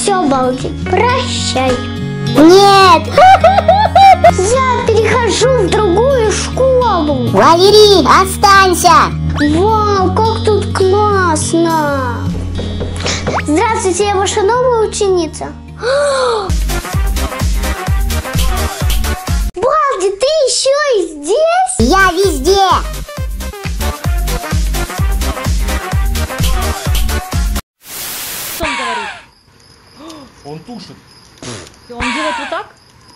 Все, Балди, прощай. Нет! Я перехожу в другую школу. Валерий, останься! Вау, как тут классно! Здравствуйте, я ваша новая ученица. Балди, ты еще и здесь? Я везде! Что он говорит? Он тушит. Он делает вот так?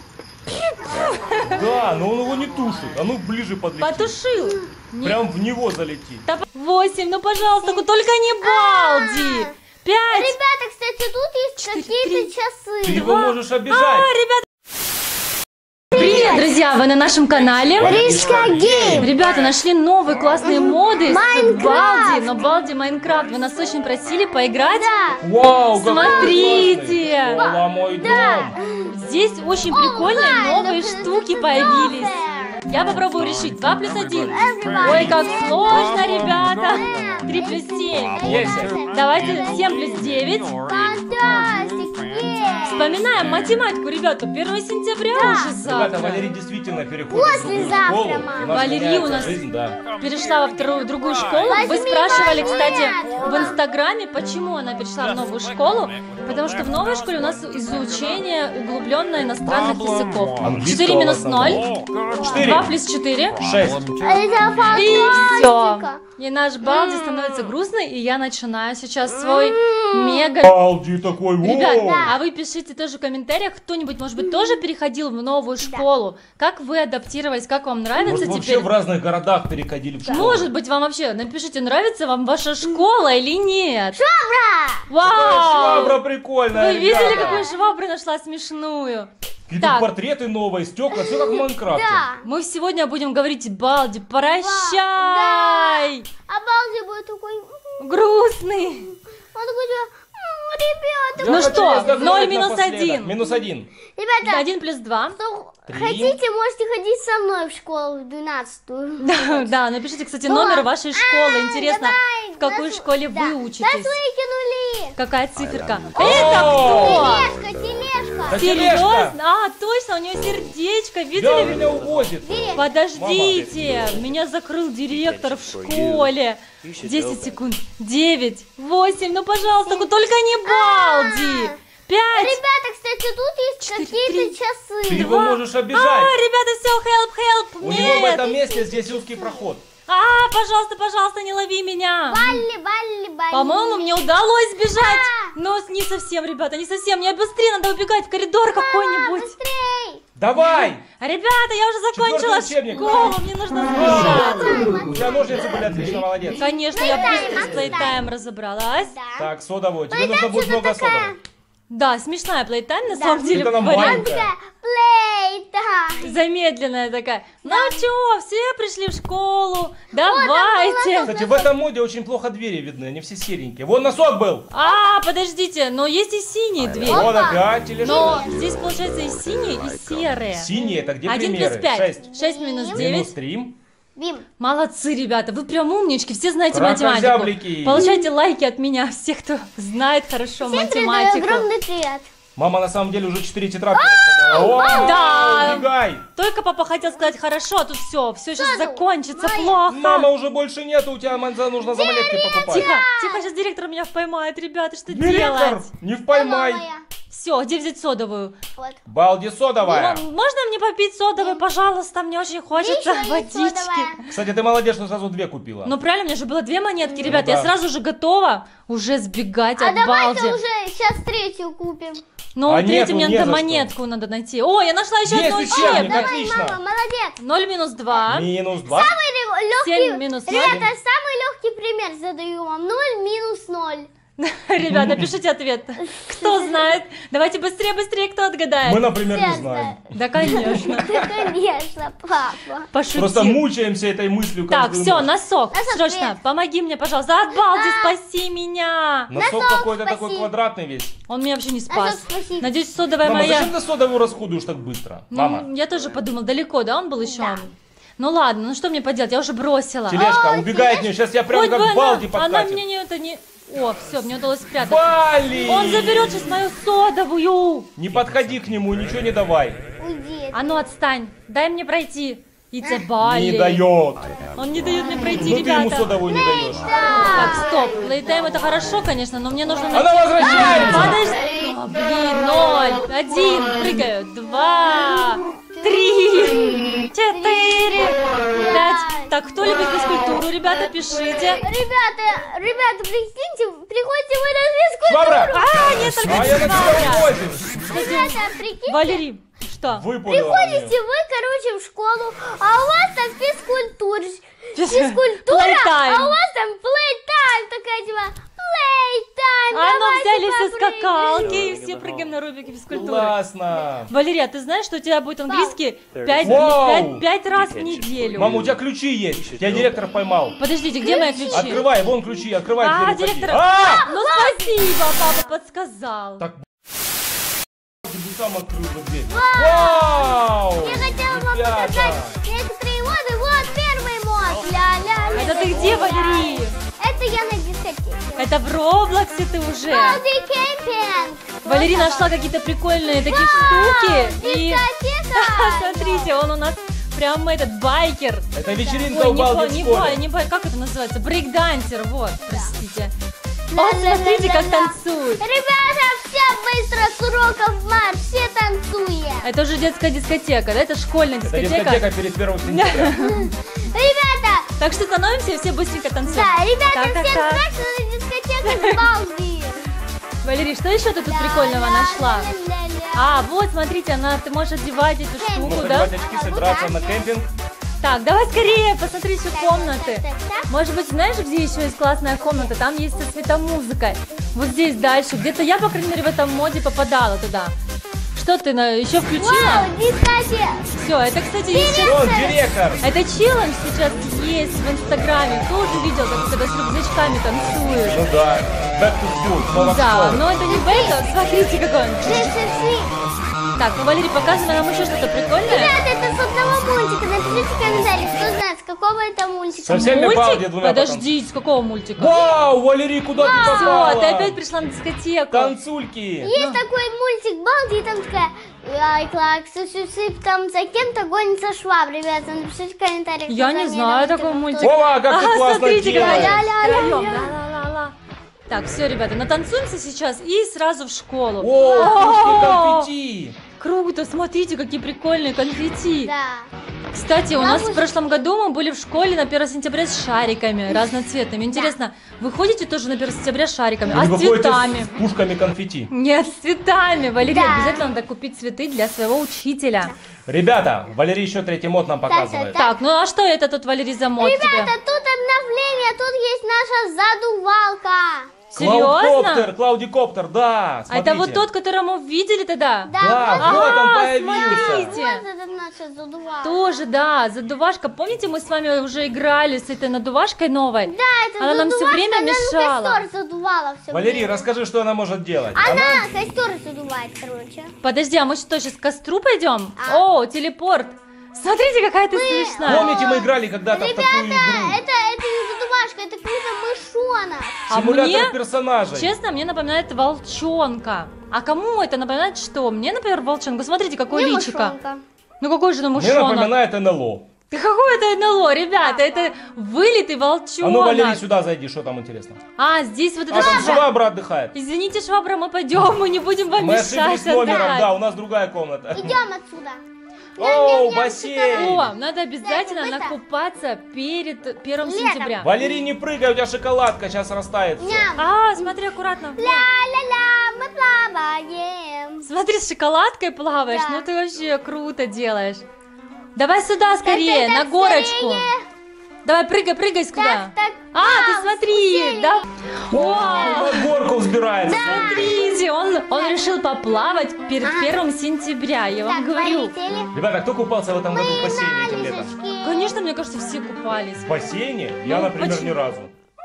Да, но он его не тушит. А ну ближе подлети. Потушил. Прям в него залети. 8, ну пожалуйста, только не Балди. 5. Ребята, кстати, тут есть 4, какие-то 3. часы. Ты его можешь обижать. Ребята. Привет, друзья, вы на нашем канале Ришка Гейм. Ребята, нашли новые классные моды с Майнкрафт. Балди, но Балди Майнкрафт. Вы нас очень просили поиграть. Да. Вау, какой Смотрите. классный. Ола, мой дом. Здесь очень прикольные новые штуки появились. Я попробую решить 2 плюс 1. Ой, как сложно, ребята. 3 плюс 7. 10. Давайте 7 плюс 9. Фантастик. Вспоминаем математику, ребята. 1 сентября уже Ребята, завтра. Валерий действительно переходит в другую Послезавтра, школу. мама. У нас Валерий меняется у нас жизнь, да. перешла во другую школу. Вы Возьми спрашивали, мою кстати, монетку. в Инстаграме, почему она перешла в новую школу. Потому что в новой школе у нас изучение углубленное иностранных языков. 4 минус 0. 2 плюс 4. 6. Это И все. фантастика. И наш Балди становится грустный, и я начинаю сейчас свой мега... Балди такой, Ребят, воу. а вы пишите тоже в комментариях, кто-нибудь, может быть, тоже переходил в новую школу? Как вы адаптировались, как вам нравится Может, вообще теперь? в разных городах переходили в школу. Может быть, вам вообще, напишите, нравится вам ваша школа или нет? Швабра! Вау! Швабра прикольная, Вы видели, ребята. какую швабру нашла смешную? Какие-то Так. портреты новые, стекла, все как в Майнкрафте. Да. Мы сегодня будем говорить, Балди, прощай! А Балди будет такой... Грустный. Он такой, ребята, Ну Я хочу что, отдохнуть 0 минус напоследок. 1. Минус 1. ребята, 1 плюс 2. кто 3. хотите, можете ходить со мной в школу в 12-ю. Да, да, напишите, кстати, Ну номер ладно. вашей школы. Интересно, Давай, в какой нас- школе да. вы Нас учитесь? выкинули. Какая циферка? Это кто? Тележка, тележка. Да Серьезно? А, точно, у нее сердечко. Да, Видели? меня увозит. Подождите, меня закрыл директор в школе. 10 секунд. 9, 8, ну пожалуйста, только не Балди. 5. Ребята, кстати, тут есть 4, какие-то 3. часы. Ты его можешь обижать. Ребята, все, help. У него в Нет. этом месте здесь узкий проход. Пожалуйста, не лови меня. Балли. По-моему, мне удалось сбежать. Но не совсем, ребята, не совсем. Мне быстрее надо убегать в коридор какой-нибудь. Быстрей. Давай! Ребята, я уже закончила Четвертый учебник. школу, мне нужно сбежать. У тебя ножницы были отлично, молодец. Конечно, я быстро с плейтайм разобралась. Да. Так, содовой. Тебе нужно будет что-то много такая. содовой. Да, смешная плейтайм, на самом деле. Это нам вариант маленькая. Плей-тайм. замедленная такая. Ну чё, все пришли в школу, давайте. Кстати, в этом моде очень плохо двери видны, они все серенькие. Вон носок был. Подождите, но есть и синие двери. Вон опять или Но что? здесь получается и синие, и серые. Синие, это где 1 примеры? плюс 5. 6. 6 минус Минус 9. 3. Бим. Молодцы, ребята, вы прям умнички, все знаете Кракозяблики. математику. Получайте лайки от меня, всех, кто знает хорошо Всем передаю математику. огромный привет. Мама на самом деле уже 4 тетрадки рассказала. О, Да. убегай. Только папа хотел сказать хорошо, а тут все сейчас Что тут? закончится Моя. плохо. Мама уже больше нету, у тебя нужно за монетки покупать. Тихо, сейчас директор меня поймает, ребята, что Директор, делать? не впоймай. Моя. Все, где взять содовую? Вот. Балди содовая. Можно мне попить содовой, пожалуйста? Мне очень хочется Еще есть водички. содовая. Кстати, ты молодец, что сразу 2 купила. Ну правильно, у меня же было 2 монетки, ребята, я да. сразу же готова уже сбегать А от давайте Балди. уже сейчас 3-ю купим. Ну, А третью нету, мне не надо за что. монетку надо найти. О, я нашла еще Есть одну учебник, учебник. Давай, отлично. мама, молодец. 0 минус 2. Минус 2. Легкий. 7 минус 0. Ребята, самый легкий пример задаю вам. 0 минус 0. Ребята, пишите ответ. Кто знает? Давайте быстрее, кто отгадает. Мы, например, не Все знаем. Да, конечно. Да, конечно, папа. Пошутил. Просто мучаемся этой мыслью Так, каждую все, ночь. носок. Носок, Срочно, привет. помоги мне, пожалуйста. От Балди, спаси меня. Носок Носок, какой-то такой спаси. квадратный весь. Он меня вообще не спас. Носок, спаси. Надеюсь, содовая Мама, моя. зачем ты содовую расходуешь так быстро? Ну, Мама. я тоже подумал, далеко, да, он был еще? Да. Ну ладно, ну что мне поделать, я уже бросила. Тележка, убегай от нее, сейчас я прям Хоть бы как Балди она подкатит. мне не это не... О, все, мне удалось спрятать. Вали! Он заберет сейчас мою содовую. Не подходи к нему, ничего не давай. Уйди. А ну отстань, дай мне пройти. Бали. Не дает. Он не дает мне пройти, Ну ты ему ребята. содовую не даешь. Так, стоп. Плейтайм это хорошо, конечно, но мне нужно... Она возвращается! Подожди. О, блин, 0, 1, прыгаю, 2, 3, 4, 5. Так, кто любит физкультуру, ребята, пишите. Ребята, прикиньте, приходите вы на физкультуру. Швабра! А, нет, только А я на тебя Швабра. увозим. Ребята, прикиньте. Валерий, что? Выпала. Приходите вы, короче, в школу, а у вас там физкультура, Playtime. а у вас там плейтайм, такая типа, плейтайм, А ну давайте взяли все попрыгаем. скакалки и все прыгаем на рубике физкультуры. Классно. Валерия, ты знаешь, что у тебя будет английский 5 Вау. раз в неделю? Мама, у тебя ключи есть. Тебя директор поймал. Подождите, где мои ключи? Открывай, вон ключи, открывай А, дверь, уходи. директор... А! Ну спасибо, папа подсказал. Так, ты бы сам открыл бы дверь. Вау! Я хотела вам Ребята! показать некоторые моды. Вот первый мод. Ля-ля-ля. Это ты где, Валерий? Это я на дискотеке. Это в Роблоксе ты уже. Балди кемпинг. Валерий нашла какие-то прикольные такие штуки. И Дискотека. смотрите, он у нас прям этот байкер. Это вечеринка Ой, у Балди в школе. не бай, как это называется? Брейкдансер, вот, простите. Вот, смотрите, как танцует. Ребята, все быстро с уроков марш, все танцуем. Это уже детская дискотека, да? Это школьная Это дискотека. дискотека перед 1 сентября. Ребята, Так что становимся и все быстренько танцуем. да, ребята, Так. всем знать, что на дискотеке с Балди. Валерий, что еще ты тут прикольного нашла? А, вот, смотрите, ты можешь одевать эту штуку, Можно да? одевать очки, собираться на кемпинг. Так, давай скорее, посмотри еще комнаты. Так. Может быть, знаешь, где еще есть классная комната? Там есть со светомузыкой. Вот здесь дальше. Где-то я, по крайней мере, в этом моде попадала туда. Что ты еще включила? Вау, дискотека. Все, это, кстати, есть сейчас... Он директор. Это челлендж сейчас есть в Инстаграме. Тоже видел, как когда с рюкзачками танцуешь. Ну да. Back to school. Снова в Да, школу. но это не бэка. Смотрите, какой он. Джесси. Так, ну, Валерий, показывай нам еще что-то прикольное. Ребята, это с одного мультика. Напишите в комментариях, кто знает, с какого это мультика. Со всеми Балди Мультик? двумя Подожди, с какого мультика? Вау, Валерий, куда ты попала? Все, ты опять пришла на дискотеку. Танцульки. Есть такой мультик Балди, и там такая лайк, сып, там за кем-то гонится шваб. Ребята, напишите в комментариях. Я кто не за знаю мной, такого кто- мультика. Вова, как ты классно смотрите, делаешь. какая Ля-ля-ля-ля. Ла-ла-ла-ла. Так, все, ребята, натанцуемся сейчас и сразу в школу. О, конфетти. Круто, смотрите, какие прикольные конфетти. Да. Кстати, у Я нас уже- в прошлом году мы были в школе на 1 сентября с шариками разноцветными. Интересно, вы ходите тоже на 1 сентября с шариками, а Вы с выходите цветами? с пушками конфетти. Нет, с цветами. Валерия, Да. обязательно надо купить цветы для своего учителя. Ребята, Валерий еще третий мод нам показывает. Так. Так, ну а что это тут, Валерий, за мод Ребята, тебе? тут обновление, тут есть наша задувалка. Серьезно? Клаудикоптер, да. А это вот смотрите. тот, который мы видели тогда? Да, вот он появился. смотрите. Вот это наша задувалка. Тоже, да, задувашка. Помните, мы с вами уже играли с этой надувашкой новой? Да, это Она нам всё задувашка, время она мешала. костер задувала все Валерий, время. расскажи, что она может делать. Она костер задувает, короче. Подожди, а мы что, сейчас к костру пойдем? А. О, телепорт. Смотрите, какая ты смешная. Помните, мы играли когда-то в такую Ребята, игру? это не задувашка, это какой-то мышонок. А Симулятор мне, персонажей. честно, мне напоминает волчонка. А кому это напоминает что? Мне, например, волчонка. Смотрите, какое Не личико. мышонка. Ну какой же это Мне мышонок? напоминает НЛО. Да какой это НЛО, ребята? Это вылитый волчонок. А ну, Валерий, сюда зайди, что там интересно. А, здесь вот это... А там швабра отдыхает. Извините, швабра, мы пойдем, мы не будем вам Мы мешать ошиблись номером, отдыхать. да, у нас другая комната. Идем отсюда. Оу, бассейн. О, надо обязательно Быстро. накупаться перед 1 Летом. сентября. Валерий, не прыгай, у тебя шоколадка, сейчас растает все. Ням. А, смотри, аккуратно. Ля-ля-ля, мы плаваем. Смотри, с шоколадкой плаваешь, Да. ну ты вообще круто делаешь. Давай сюда скорее, Так, на горочку. скорее. Давай, прыгай сюда. Так, А, ты смотри, спустили. да? Вау, На горку взбирается. смотрите, он решил поплавать перед 1 сентября, я вам Так, говорю. полетели. Ребята, кто купался в этом году в бассейне этим летом? Лежачки. Конечно, мне кажется, все купались. В бассейне? Я, Ну, например, почему? ни разу. Ты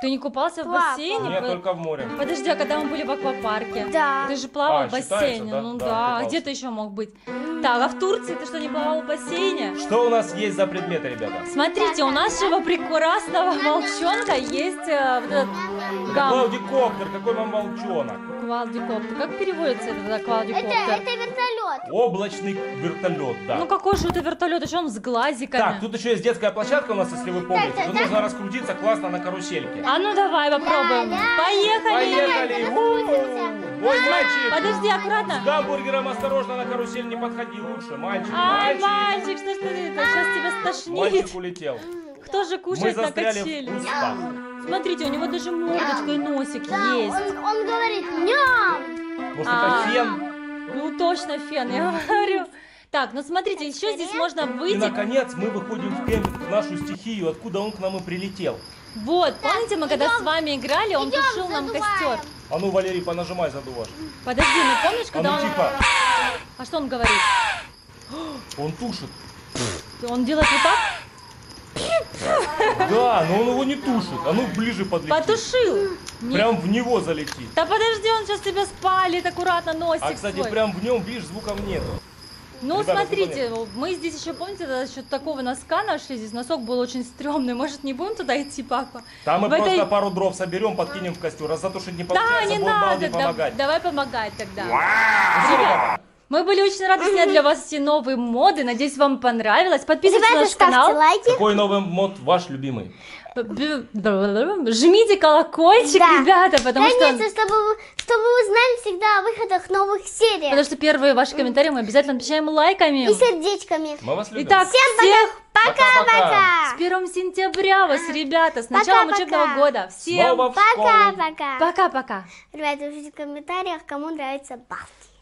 Ты не купался в Папа. бассейне? Нет, только в море. Подожди, а когда мы были в аквапарке? Да. Ты же плавал А, в бассейне. считается, да? Ну Да, да. А купался. где ты еще мог быть? Так, а в Турции ты что, не плавал в бассейне? Что у нас есть за предметы, ребята? Смотрите, у нашего прекрасного волчонка есть вот этот гам. Квадрокоптер, какой вам волчонок? Квадрокоптер. Как переводится этот квадрокоптер? Это вертолет. Облачный вертолет, да. Ну какой же это вертолет? Еще он с глазиками. Так, тут еще есть детская площадка у нас, если вы помните. Тут можно раскрутиться классно на карусельке. А ну давай попробуем. Поехали! Поехали! У-у-у. Ой, мальчик! Подожди, аккуратно. С гамбургером осторожно, на карусель не подходи лучше. Мальчик, Ай, мальчик. мальчик, что ж ты? Сейчас тебя стошнит. Мальчик улетел. Кто же Мы кушает на застряли в качели? кустах. Смотрите, у него даже мордочка и носик Да, есть. он говорит ням. Может, А. это фен? Ну точно фен, я говорю. Так, ну смотрите, еще здесь можно И, выйти. наконец, мы выходим в нашу стихию, откуда он к нам и прилетел. Вот, помните, мы когда с вами играли, он тушил нам костер. А ну, Валерий, понажимай, задуваш. Подожди, ну помнишь, А когда ну, он... тихо. А что он говорит? Он тушит. Он делает вот так? Да, но он его не тушит. А ну, ближе подлети. Потушил. Не- Прям в него залетит. Да подожди, он сейчас тебя спалит аккуратно носик А, кстати, свой. прям в нем, видишь, звуков нету. Ну, Ребята, смотрите, мы здесь еще, помните, за счет такого носка нашли, здесь носок был очень стрёмный, может, не будем туда идти, папа? Там мы В этой- просто пару дров соберем, подкинем в костер. Раз затушить не Да, получается, не будем надо, Балди помогать. давай помогать тогда. Ну что, ребята, Мы были очень рады снять для вас эти новые моды, надеюсь, вам понравилось. Подписывайтесь на Ребята, наш ставьте канал, лайки. какой новый мод ваш любимый? жмите колокольчик, Да. ребята, потому что Чтобы вы знали всегда о выходах новых серий. Потому что первые ваши комментарии мы обязательно отмечаем лайками. И сердечками. Мы вас любим. Итак, всех Пока-пока. с 1 сентября вас, ребята, с началом Пока-пока. учебного года. Всем Снова в школу. Пока-пока. пока-пока. Ребята, пишите в комментариях, кому нравится Балди.